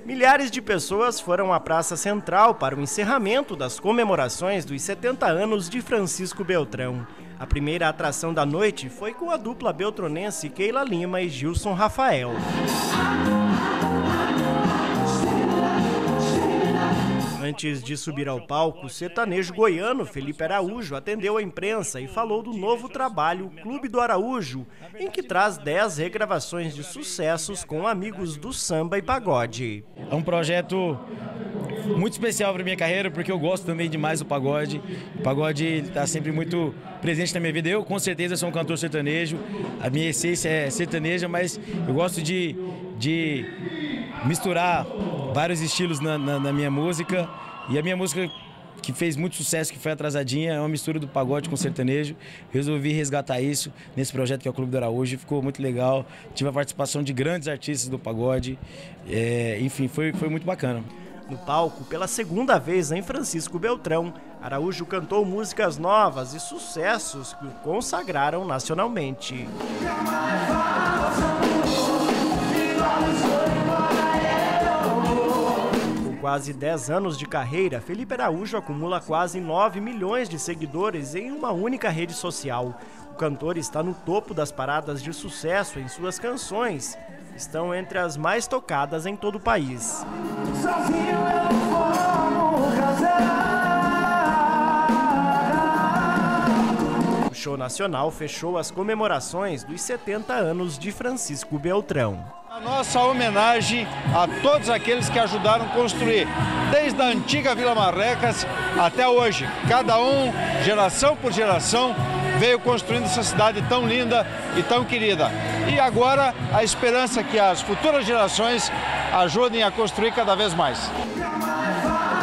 Milhares de pessoas foram à Praça Central para o encerramento das comemorações dos 70 anos de Francisco Beltrão. A primeira atração da noite foi com a dupla beltronense Keila Lima e Gilson Rafael. Antes de subir ao palco, o sertanejo goiano Felipe Araújo atendeu a imprensa e falou do novo trabalho Clube do Araújo, em que traz 10 regravações de sucessos com amigos do samba e pagode. É um projeto muito especial para minha carreira, porque eu gosto também demais do pagode. O pagode está sempre muito presente na minha vida. Eu, com certeza, sou um cantor sertanejo. A minha essência é sertaneja, mas eu gosto de misturar vários estilos na minha música. E a minha música, que fez muito sucesso, que foi Atrasadinha, é uma mistura do pagode com sertanejo. Resolvi resgatar isso nesse projeto que é o Clube do Araújo. Ficou muito legal. Tive a participação de grandes artistas do pagode. Enfim, foi muito bacana. No palco, pela segunda vez em Francisco Beltrão, Araújo cantou músicas novas e sucessos que o consagraram nacionalmente. Com quase 10 anos de carreira, Felipe Araújo acumula quase 9 milhões de seguidores em uma única rede social. O cantor está no topo das paradas de sucesso em suas canções. Estão entre as mais tocadas em todo o país. O show nacional fechou as comemorações dos 70 anos de Francisco Beltrão. A nossa homenagem a todos aqueles que ajudaram a construir, desde a antiga Vila Marrecas até hoje. Cada um, geração por geração, veio construindo essa cidade tão linda e tão querida. E agora a esperança é que as futuras gerações ajudem a construir cada vez mais.